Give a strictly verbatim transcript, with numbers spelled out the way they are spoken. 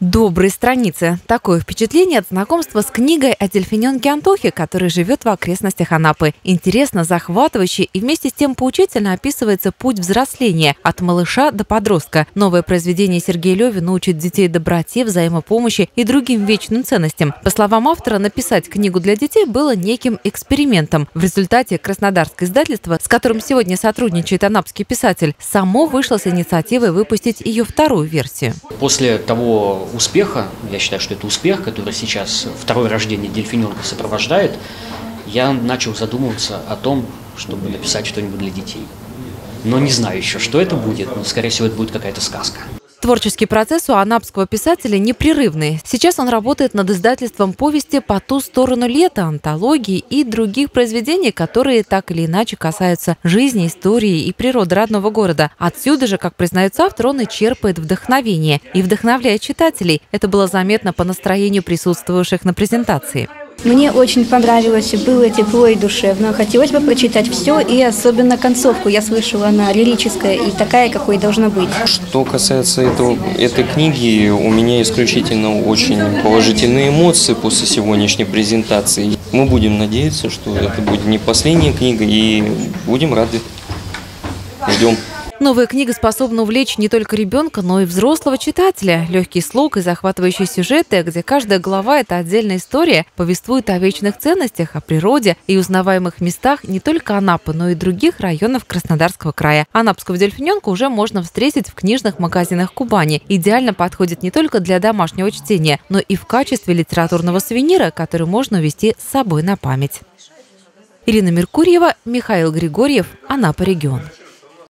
Добрые страницы. Такое впечатление от знакомства с книгой о дельфиненке Антохе, который живет в окрестностях Анапы. Интересно, захватывающе и вместе с тем поучительно описывается путь взросления от малыша до подростка. Новое произведение Сергея Левина учит детей доброте, взаимопомощи и другим вечным ценностям. По словам автора, написать книгу для детей было неким экспериментом. В результате краснодарское издательство, с которым сегодня сотрудничает анапский писатель, само вышло с инициативой выпустить ее вторую версию. После того успеха, я считаю, что это успех, который сейчас второе рождение дельфиненка сопровождает, я начал задумываться о том, чтобы написать что-нибудь для детей. Но не знаю еще, что это будет, но, скорее всего, это будет какая-то сказка. Творческий процесс у анапского писателя непрерывный. Сейчас он работает над издательством повести «По ту сторону лета», антологии и других произведений, которые так или иначе касаются жизни, истории и природы родного города. Отсюда же, как признается автор, он и черпает вдохновение и вдохновляет читателей. Это было заметно по настроению присутствующих на презентации. Мне очень понравилось, было тепло и душевно. Хотелось бы прочитать все, и особенно концовку. Я слышала, она лирическая и такая, какой должна быть. Что касается этого, этой книги, у меня исключительно очень положительные эмоции после сегодняшней презентации. Мы будем надеяться, что это будет не последняя книга, и будем рады. Ждем. Новая книга способна увлечь не только ребенка, но и взрослого читателя. Легкий слог и захватывающие сюжеты, где каждая глава – это отдельная история, повествует о вечных ценностях, о природе и узнаваемых местах не только Анапы, но и других районов Краснодарского края. Анапского дельфиненка уже можно встретить в книжных магазинах Кубани. Идеально подходит не только для домашнего чтения, но и в качестве литературного сувенира, который можно увезти с собой на память. Ирина Меркурьева, Михаил Григорьев, Анапа регион.